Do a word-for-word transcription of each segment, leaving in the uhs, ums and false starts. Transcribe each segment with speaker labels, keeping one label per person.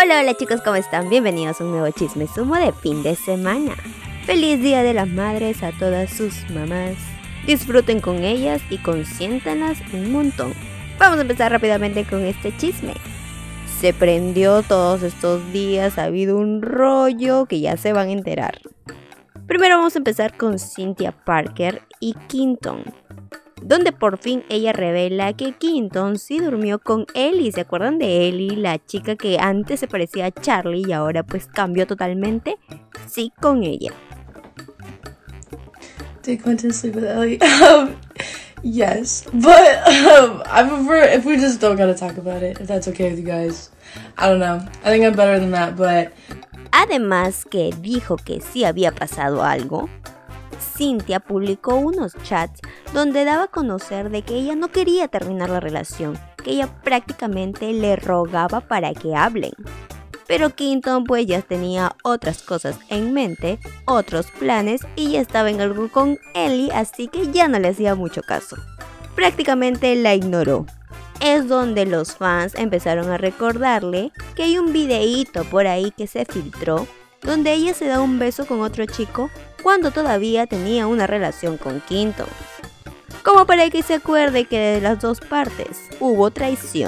Speaker 1: Hola, hola chicos, ¿cómo están? Bienvenidos a un nuevo chisme sumo de fin de semana. Feliz Día de las Madres a todas sus mamás. Disfruten con ellas y consiéntanlas un montón. Vamos a empezar rápidamente con este chisme. Se prendió todos estos días, ha habido un rollo que ya se van a enterar. Primero vamos a empezar con Cynthia Parker y Quinton, donde por fin ella revela que Quinton sí durmió con Ellie. ¿Se acuerdan de Ellie, la chica que antes se parecía a Charlie y ahora pues cambió totalmente? Sí, con ella.
Speaker 2: Did Quentin sleep with Ellie? Um, yes, but um, I prefer if we just don't gotta talk about it, if that's okay with you guys. I don't know. I think I'm better than that, but...
Speaker 1: Además que dijo que sí había pasado algo, Cynthia publicó unos chats donde daba a conocer de que ella no quería terminar la relación, que ella prácticamente le rogaba para que hablen. Pero Quinton pues ya tenía otras cosas en mente, otros planes y ya estaba en algo con Ellie, así que ya no le hacía mucho caso. Prácticamente la ignoró. Es donde los fans empezaron a recordarle que hay un videíto por ahí que se filtró donde ella se da un beso con otro chico cuando todavía tenía una relación con Quinton. Como para que se acuerde que de las dos partes hubo traición.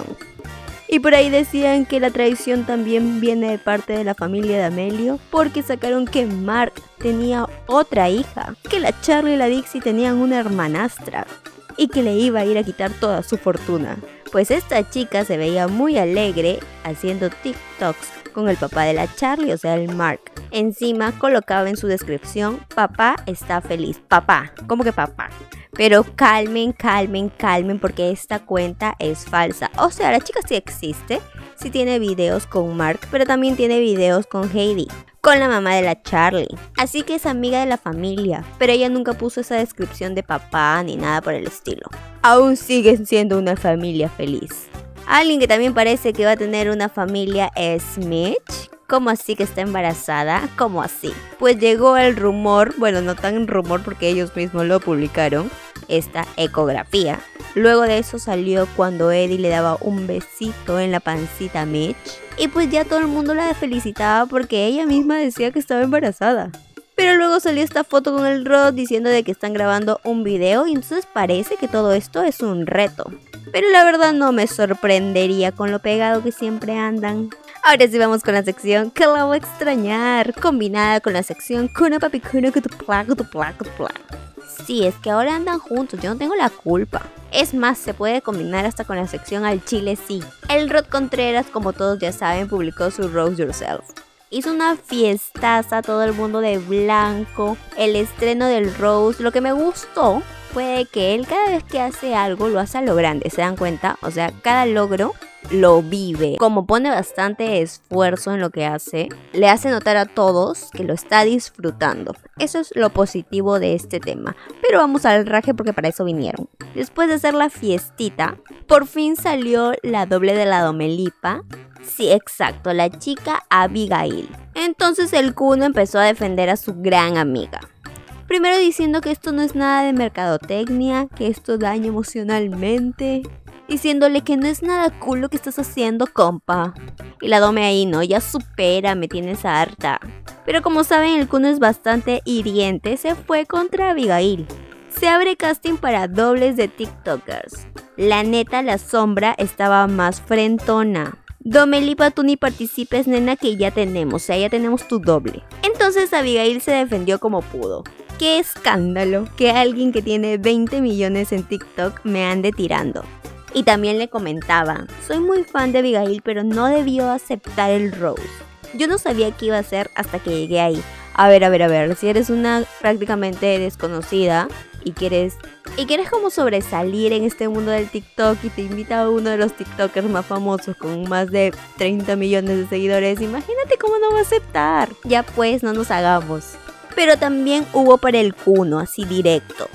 Speaker 1: Y por ahí decían que la traición también viene de parte de la familia de Amelio, porque sacaron que Mark tenía otra hija, que la Charlie y la Dixie tenían una hermanastra y que le iba a ir a quitar toda su fortuna. Pues esta chica se veía muy alegre haciendo TikToks con el papá de la Charlie, o sea el Mark. Encima colocaba en su descripción: papá está feliz. Papá, ¿cómo que papá? Pero calmen, calmen, calmen, porque esta cuenta es falsa. O sea, la chica sí existe, sí tiene videos con Mark, pero también tiene videos con Heidi, con la mamá de la Charlie. Así que es amiga de la familia, pero ella nunca puso esa descripción de papá ni nada por el estilo. Aún siguen siendo una familia feliz. Alguien que también parece que va a tener una familia es Mitch. ¿Cómo así que está embarazada? ¿Cómo así? Pues llegó el rumor, bueno, no tan rumor porque ellos mismos lo publicaron, esta ecografía. Luego de eso salió cuando Eddie le daba un besito en la pancita a Mitch. Y pues ya todo el mundo la felicitaba porque ella misma decía que estaba embarazada. Pero luego salió esta foto con el Rod diciendo de que están grabando un video y entonces parece que todo esto es un reto. Pero la verdad no me sorprendería con lo pegado que siempre andan. Ahora sí vamos con la sección que la voy a extrañar, combinada con la sección Kuna Papi Kuna Kutupla Kutupla Kutupla. Sí, es que ahora andan juntos, yo no tengo la culpa. Es más, se puede combinar hasta con la sección Al Chile sí. El Rod Contreras, como todos ya saben, publicó su Rose Yourself. Hizo una fiestaza, todo el mundo de blanco, el estreno del Rose. Lo que me gustó fue que él cada vez que hace algo lo hace a lo grande, ¿se dan cuenta? O sea, cada logro lo vive. Como pone bastante esfuerzo en lo que hace, le hace notar a todos que lo está disfrutando. Eso es lo positivo de este tema. Pero vamos al raje porque para eso vinieron. Después de hacer la fiestita, por fin salió la doble de la Domelipa. Sí, exacto, la chica Abigail. Entonces el Kuno empezó a defender a su gran amiga. Primero diciendo que esto no es nada de mercadotecnia, que esto daña emocionalmente. Diciéndole que no es nada cool lo que estás haciendo, compa. Y la Dome ahí, no, ya supera, me tienes harta. Pero como saben, el Kuno es bastante hiriente, se fue contra Abigail. Se abre casting para dobles de TikTokers. La neta, la sombra estaba más frentona. Domelipa, tú ni participes, nena, que ya tenemos, o sea, ya tenemos tu doble. Entonces Abigail se defendió como pudo. ¡Qué escándalo! Que alguien que tiene veinte millones en TikTok me ande tirando. Y también le comentaba: soy muy fan de Abigail, pero no debió aceptar el Rose. Yo no sabía qué iba a hacer hasta que llegué ahí. A ver, a ver, a ver, si eres una prácticamente desconocida y quieres, y quieres como sobresalir en este mundo del TikTok y te invita a uno de los TikTokers más famosos con más de treinta millones de seguidores, imagínate cómo no va a aceptar. Ya pues, no nos hagamos. Pero también hubo para el Kuno, así directo.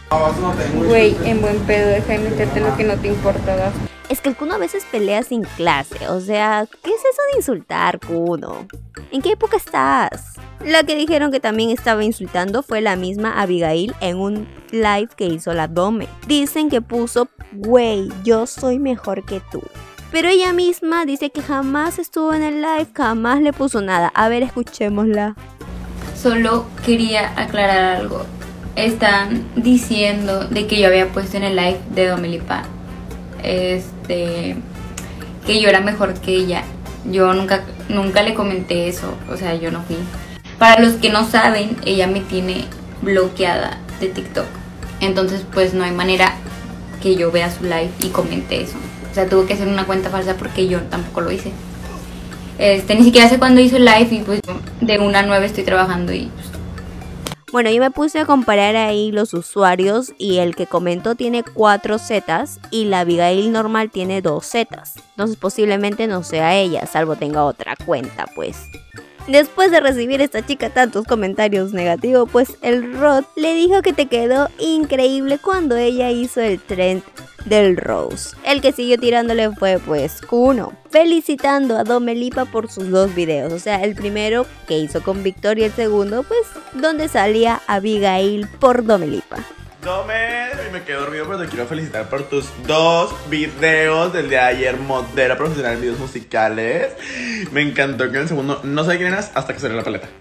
Speaker 3: Güey, en buen pedo, deja de meterte lo que no te importa.
Speaker 1: Es que el Kuno a veces pelea sin clase, o sea, ¿qué es eso de insultar, Kuno? ¿En qué época estás? La que dijeron que también estaba insultando fue la misma Abigail en un live que hizo la Dome. Dicen que puso: güey, yo soy mejor que tú. Pero ella misma dice que jamás estuvo en el live, jamás le puso nada. A ver, escuchémosla.
Speaker 3: Solo quería aclarar algo. Están diciendo de que yo había puesto en el live de Dome Lipa este que yo era mejor que ella. Yo nunca nunca le comenté eso, o sea, yo no fui. Para los que no saben, ella me tiene bloqueada de TikTok. Entonces, pues no hay manera que yo vea su live y comente eso. O sea, tuve que hacer una cuenta falsa porque yo tampoco lo hice. Este, ni siquiera sé cuándo hizo el live y pues de una a nueve estoy trabajando y pues...
Speaker 1: Bueno, yo me puse a comparar ahí los usuarios y el que comentó tiene cuatro zetas y la Abigail normal tiene dos zetas. Entonces posiblemente no sea ella, salvo tenga otra cuenta, pues. Después de recibir esta chica tantos comentarios negativos, pues el Rod le dijo que te quedó increíble cuando ella hizo el trend del Rose. El que siguió tirándole fue pues Kuno, felicitando a Dome Lipa por sus dos videos. O sea, el primero que hizo con Victor y el segundo pues donde salía Abigail por Dome Lipa.
Speaker 4: Dome, me quedé dormido, pero te quiero felicitar por tus dos videos del día de ayer, modelo profesional en videos musicales. Me encantó que en el segundo no sé quién eras hasta que salió la paleta.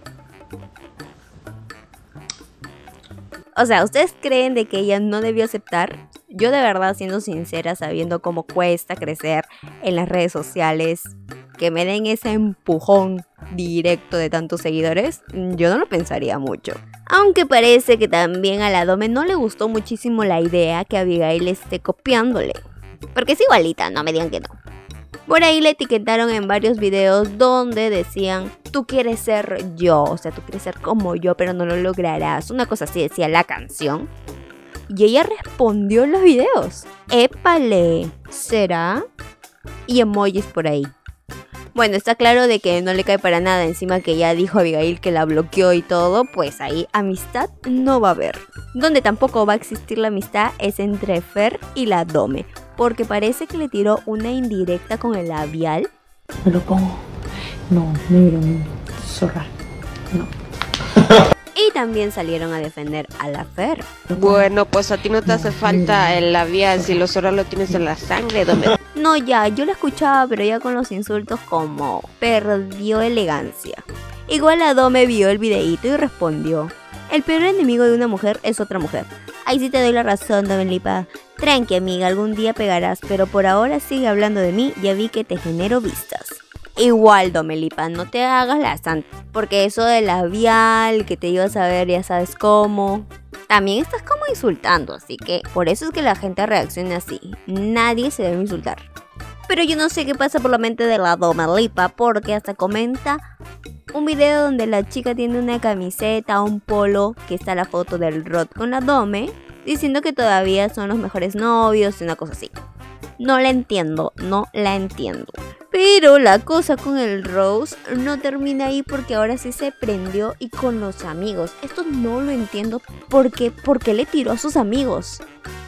Speaker 1: O sea, ¿ustedes creen de que ella no debió aceptar? Yo de verdad, siendo sincera, sabiendo cómo cuesta crecer en las redes sociales, que me den ese empujón directo de tantos seguidores, yo no lo pensaría mucho. Aunque parece que también a la Dome no le gustó muchísimo la idea que Abigail esté copiándole. Porque es igualita, no me digan que no. Por ahí le etiquetaron en varios videos donde decían, tú quieres ser yo, o sea, tú quieres ser como yo, pero no lo lograrás. Una cosa así decía la canción. Y ella respondió en los videos. ¡Épale! ¿Será? Y emojis por ahí. Bueno, está claro de que no le cae para nada, encima que ya dijo Abigail que la bloqueó y todo, pues ahí amistad no va a haber. Donde tampoco va a existir la amistad es entre Fer y la Dome, porque parece que le tiró una indirecta con el labial.
Speaker 2: Me lo pongo. No, negro, zorra. No.
Speaker 1: Y también salieron a defender a la Fer.
Speaker 5: Bueno, pues a ti no te hace falta el labial si lo zorra lo tienes en la sangre, Dome.
Speaker 1: No, ya, yo la escuchaba, pero ya con los insultos como perdió elegancia. Igual la Dome vio el videíto y respondió. El peor enemigo de una mujer es otra mujer. Ahí sí te doy la razón, Dome Lipa. Tranqui, amiga, algún día pegarás, pero por ahora sigue hablando de mí, ya vi que te genero vistas. Igual, Dome Lipa, no te hagas la santa, porque eso de labial, que te ibas a ver ya sabes cómo, también estás como insultando, así que por eso es que la gente reacciona así. Nadie se debe insultar. Pero yo no sé qué pasa por la mente de la Dome Lipa, porque hasta comenta un video donde la chica tiene una camiseta, un polo, que está la foto del Rod con la Dome, diciendo que todavía son los mejores novios y una cosa así. No la entiendo, no la entiendo. Pero la cosa con el Rose no termina ahí, porque ahora sí se prendió y con los amigos. Esto no lo entiendo porque ¿por qué le tiró a sus amigos?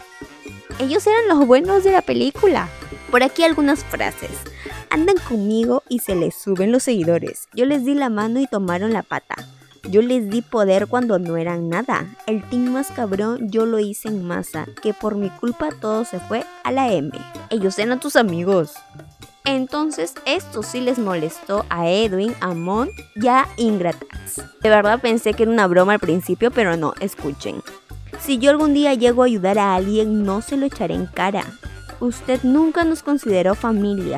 Speaker 1: Ellos eran los buenos de la película. Por aquí algunas frases. Andan conmigo y se les suben los seguidores. Yo les di la mano y tomaron la pata. Yo les di poder cuando no eran nada. El team más cabrón yo lo hice en masa, que por mi culpa todo se fue a la M. Ellos eran tus amigos. Entonces esto sí les molestó a Edwin, a Mon y a Ingratax. De verdad pensé que era una broma al principio, pero no, escuchen. Si yo algún día llego a ayudar a alguien, no se lo echaré en cara. Usted nunca nos consideró familia.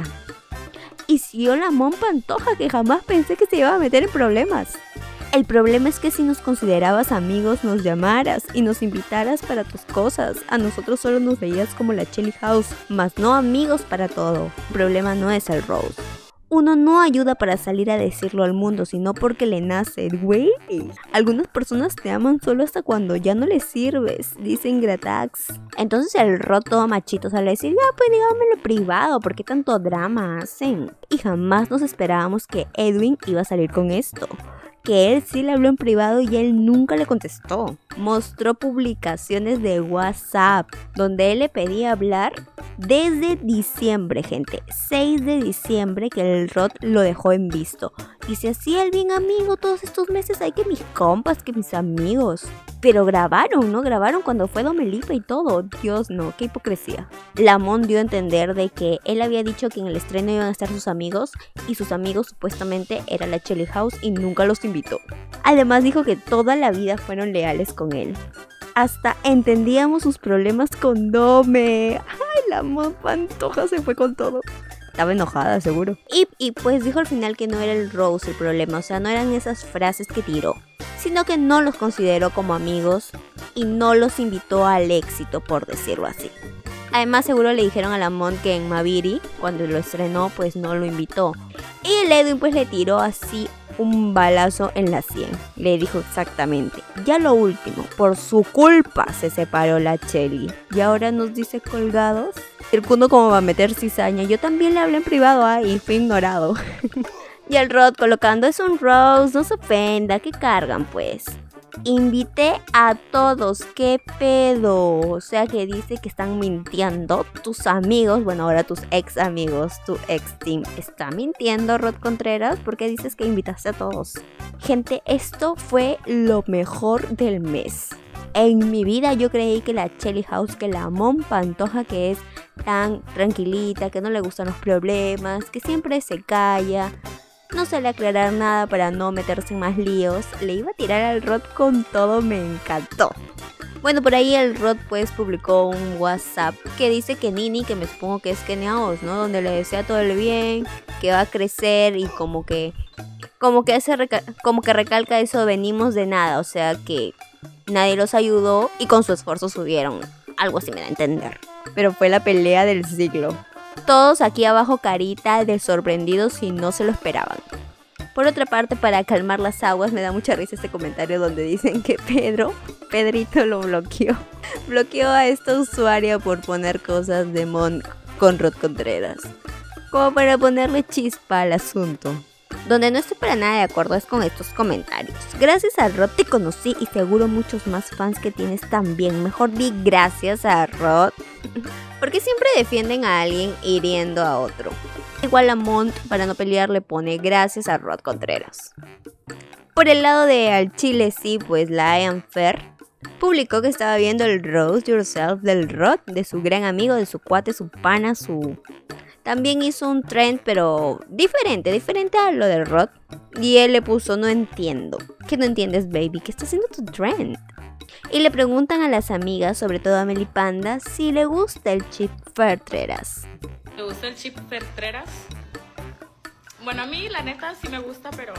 Speaker 1: Y si yo la Mon Pantoja, que jamás pensé que se iba a meter en problemas. El problema es que si nos considerabas amigos, nos llamaras y nos invitaras para tus cosas. A nosotros solo nos veías como la Chelly House, más no amigos para todo. El problema no es el Rose. Uno no ayuda para salir a decirlo al mundo, sino porque le nace, güey. Algunas personas te aman solo hasta cuando ya no les sirves, dice Ingratax. Entonces el Rod todo machito sale a decir, ya pues dígamelo privado, ¿por qué tanto drama hacen? Y jamás nos esperábamos que Edwin iba a salir con esto. Que él sí le habló en privado y él nunca le contestó. Mostró publicaciones de WhatsApp donde él le pedía hablar desde diciembre, gente. seis de diciembre que el Rod lo dejó en visto. Y se hacía el bien amigo todos estos meses. Hay que mis compas, que mis amigos. Pero grabaron, ¿no? Grabaron cuando fue Dua Lipa y todo. Dios, no, qué hipocresía. Lamont dio a entender de que él había dicho que en el estreno iban a estar sus amigos. Y sus amigos supuestamente era la Shelly House y nunca los invitó. Además dijo que toda la vida fueron leales con él. Hasta entendíamos sus problemas con Dome. Ay, la Lamont Pantoja se fue con todo. Estaba enojada, seguro. Y, y pues dijo al final que no era el Rose el problema. O sea, no eran esas frases que tiró, sino que no los consideró como amigos y no los invitó al éxito, por decirlo así. Además, seguro le dijeron a Lamont que en Maviri, cuando lo estrenó, pues no lo invitó. Y el Edwin pues le tiró así un balazo en la sien. Le dijo exactamente: ya lo último, por su culpa se separó la Shelly. Y ahora nos dice colgados. El Kuno como va a meter cizaña. Yo también le hablé en privado, ah, y fui ignorado. Y el Rod colocando: es un Rose, no se ofenda, que cargan pues. Invité a todos, ¿qué pedo? O sea que dice que están mintiendo tus amigos, bueno, ahora tus ex amigos, tu ex team. ¿Está mintiendo Rod Contreras? ¿Por qué dices que invitaste a todos? Gente, esto fue lo mejor del mes. En mi vida yo creí que la Shelly House, que la Lamont Pantoja, que es tan tranquilita, que no le gustan los problemas, que siempre se calla, no suele aclarar nada para no meterse en más líos, le iba a tirar al Rod con todo. Me encantó. Bueno, por ahí el Rod pues publicó un WhatsApp que dice que Nini, que me supongo que es Kenia Oz, ¿no? Donde le desea todo el bien, que va a crecer y como que como que hace reca- como que recalca eso, venimos de nada, o sea que nadie los ayudó y con su esfuerzo subieron. Algo así me da a entender. Pero fue la pelea del siglo. Todos aquí abajo carita de sorprendidos si no se lo esperaban. Por otra parte, para calmar las aguas, me da mucha risa este comentario donde dicen que Pedro, Pedrito lo bloqueó. Bloqueó a esta usuaria por poner cosas de Mon con Rod Contreras. Como para ponerle chispa al asunto. Donde no estoy para nada de acuerdo es con estos comentarios. Gracias a Rod te conocí y seguro muchos más fans que tienes también. Mejor di gracias a Rod. Porque siempre defienden a alguien hiriendo a otro. Igual Lamont, para no pelear, le pone gracias a Rod Contreras. Por el lado de Al Chile sí, pues la Ian Fer publicó que estaba viendo el Roast Yourself del Rod, de su gran amigo, de su cuate, su pana, su... También hizo un trend, pero diferente, diferente a lo del Rod. Y él le puso: no entiendo. ¿Qué no entiendes, baby? ¿Qué está haciendo tu trend? Y le preguntan a las amigas, sobre todo a Meli Panda, si le gusta el Chip Fertreras.
Speaker 6: ¿Te gusta el Chip Fertreras? Bueno, a mí la neta sí me gusta, pero...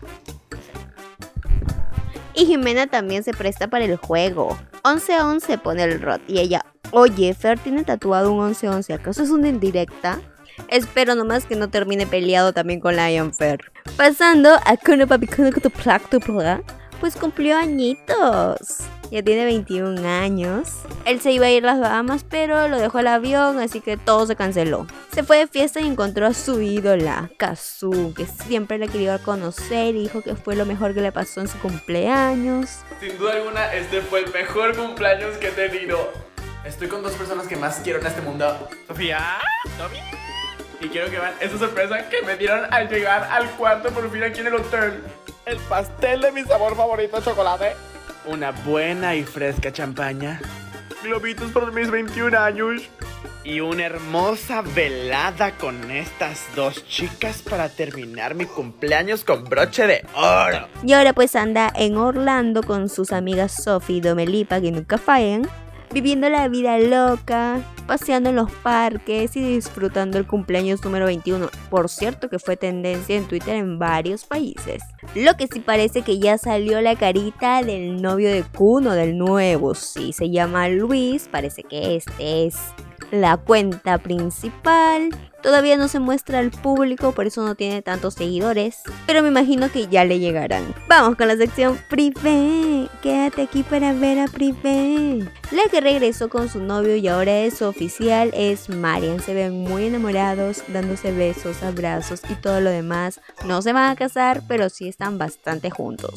Speaker 1: Y Jimena también se presta para el juego. once once pone el Rod. Y ella: oye, Fer tiene tatuado un once once. ¿Acaso es una indirecta? Espero nomás que no termine peleado también con la Ian Fer. Pasando a Kuno Papi Kuno Kuto Plak Tu Pla, pues cumplió añitos. Ya tiene veintiún años. Él se iba a ir a las Bahamas, pero lo dejó el avión, así que todo se canceló. Se fue de fiesta y encontró a su ídola, Kazu, que siempre le quería conocer y dijo que fue lo mejor que le pasó en su cumpleaños.
Speaker 7: Sin duda alguna, este fue el mejor cumpleaños que he tenido. Estoy con dos personas que más quiero en este mundo. Sofía, Tommy. Y quiero que vean esa sorpresa que me dieron al llegar al cuarto por fin aquí en el hotel. El pastel de mi sabor favorito, chocolate. Una buena y fresca champaña. Globitos por mis veintiún años. Y una hermosa velada con estas dos chicas para terminar mi cumpleaños con broche de oro.
Speaker 1: Y ahora pues anda en Orlando con sus amigas Sophie y Dua Lipa, que nunca fallan, viviendo la vida loca, paseando en los parques y disfrutando el cumpleaños número veintiuno. Por cierto que fue tendencia en Twitter en varios países. Lo que sí parece que ya salió la carita del novio de Kuno, del nuevo. Sí, se llama Luis, parece que este es la cuenta principal. Todavía no se muestra al público, por eso no tiene tantos seguidores, pero me imagino que ya le llegarán. Vamos con la sección Privé. Quédate aquí para ver a Privé. La que regresó con su novio y ahora es oficial es Marian. Se ven muy enamorados, dándose besos, abrazos y todo lo demás. No se van a casar, pero sí están bastante juntos.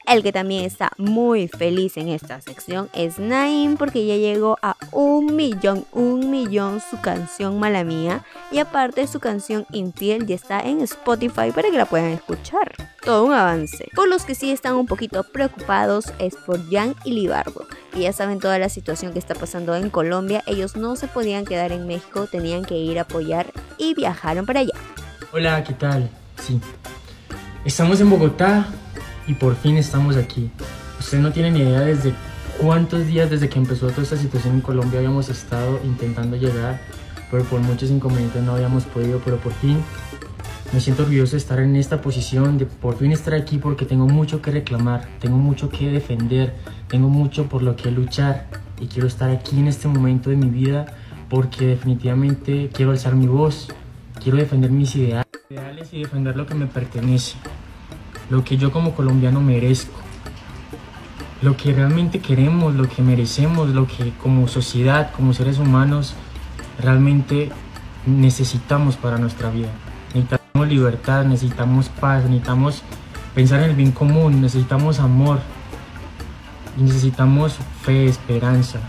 Speaker 1: El que también está muy feliz en esta sección es Naim, porque ya llegó a un millón, un millón su canción Mala Mía, y aparte su canción Infiel ya está en Spotify para que la puedan escuchar. Todo un avance. Por los que sí están un poquito preocupados es por Jan y Libardo, que ya saben toda la situación que está pasando en Colombia. Ellos no se podían quedar en México, tenían que ir a apoyar y viajaron para allá.
Speaker 8: Hola, ¿qué tal? Sí, estamos en Bogotá y por fin estamos aquí. Ustedes no tienen ni idea desde cuántos días desde que empezó toda esta situación en Colombia habíamos estado intentando llegar, pero por muchos inconvenientes no habíamos podido, pero por fin me siento orgulloso de estar en esta posición, de por fin estar aquí porque tengo mucho que reclamar, tengo mucho que defender, tengo mucho por lo que luchar y quiero estar aquí en este momento de mi vida porque definitivamente quiero alzar mi voz, quiero defender mis ideales y defender lo que me pertenece, lo que yo como colombiano merezco, lo que realmente queremos, lo que merecemos, lo que como sociedad, como seres humanos realmente necesitamos para nuestra vida. Necesitamos libertad, necesitamos paz, necesitamos pensar en el bien común, necesitamos amor y necesitamos fe, esperanza.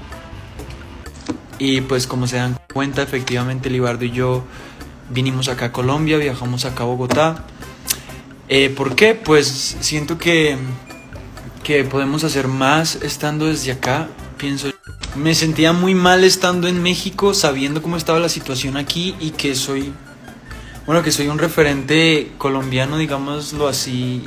Speaker 9: Y pues como se dan cuenta, efectivamente Libardo y yo vinimos acá a Colombia, viajamos acá a Bogotá. Eh, ¿Por qué? Pues siento que, que podemos hacer más estando desde acá, pienso. Me sentía muy mal estando en México, sabiendo cómo estaba la situación aquí y que soy, bueno, que soy un referente colombiano, digámoslo así.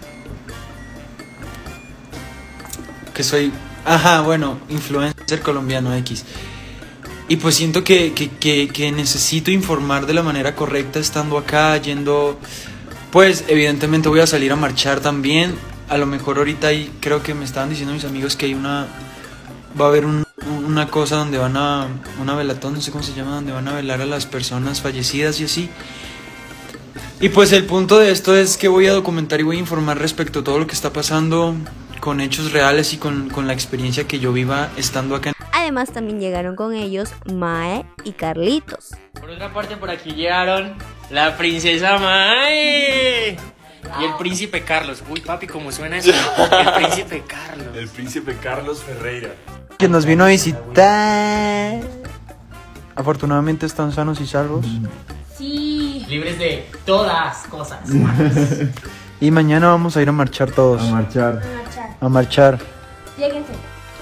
Speaker 9: Que soy, ajá, bueno, influencer colombiano X. Y pues siento que, que, que, que necesito informar de la manera correcta estando acá, yendo. Pues evidentemente voy a salir a marchar también. A lo mejor ahorita ahí creo que me estaban diciendo mis amigos que hay una... Va a haber un, una cosa donde van a... Una velatón, no sé cómo se llama, donde van a velar a las personas fallecidas y así. Y pues el punto de esto es que voy a documentar y voy a informar respecto a todo lo que está pasando, con hechos reales y con, con la experiencia que yo viva estando acá.
Speaker 1: Además también llegaron con ellos Mae y Carlitos.
Speaker 10: Por otra parte, por aquí llegaron la princesa Mae y el príncipe Carlos. Uy, papi, ¿cómo suena eso? El príncipe Carlos.
Speaker 4: El príncipe Carlos Ferreira.
Speaker 9: Que nos vino a visitar. Afortunadamente están sanos y salvos.
Speaker 10: Sí. Libres de todas cosas.
Speaker 9: Y mañana vamos a ir a marchar todos.
Speaker 11: A marchar.
Speaker 12: A marchar.
Speaker 9: A marchar.
Speaker 12: Lléguense.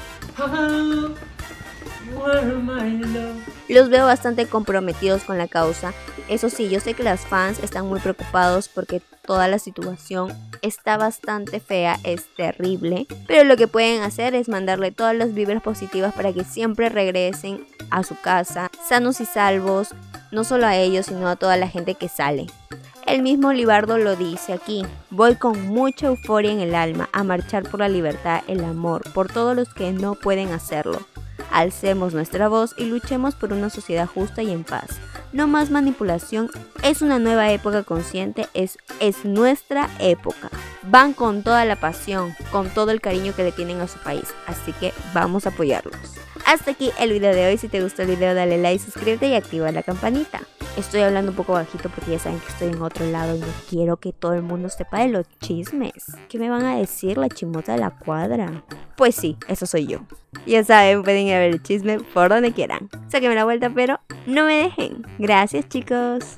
Speaker 1: Los veo bastante comprometidos con la causa. Eso sí, yo sé que las fans están muy preocupados porque toda la situación está bastante fea, es terrible. Pero lo que pueden hacer es mandarle todas las vibras positivas para que siempre regresen a su casa, sanos y salvos, no solo a ellos, sino a toda la gente que sale. El mismo Libardo lo dice aquí: voy con mucha euforia en el alma a marchar por la libertad, el amor, por todos los que no pueden hacerlo. Alcemos nuestra voz y luchemos por una sociedad justa y en paz. No más manipulación, es una nueva época consciente, es, es nuestra época. Van con toda la pasión, con todo el cariño que le tienen a su país, así que vamos a apoyarlos. Hasta aquí el video de hoy. Si te gustó el video dale like, suscríbete y activa la campanita. Estoy hablando un poco bajito porque ya saben que estoy en otro lado y no quiero que todo el mundo sepa de los chismes. ¿Qué me van a decir, la chimota de la cuadra? Pues sí, eso soy yo. Ya saben, pueden ir a ver el chisme por donde quieran. Sáquenme la vuelta, pero no me dejen. Gracias, chicos.